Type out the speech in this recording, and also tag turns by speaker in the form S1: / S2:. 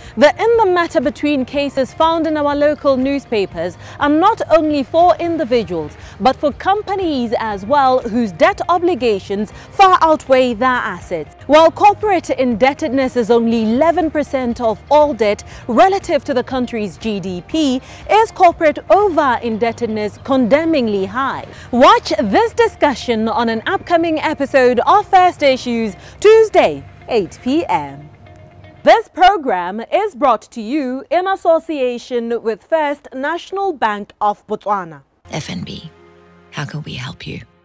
S1: The in the matter between cases found in our local newspapers are not only for individuals but for companies as well, whose debt obligations far outweigh their assets. While corporate indebtedness is only 11% of all debt relative to the country's GDP, is corporate over-indebtedness condemningly high? Watch this discussion on an upcoming episode of First Issues, Tuesday, 8 p.m. This program is brought to you in association with First National Bank of Botswana.
S2: FNB, how can we help you?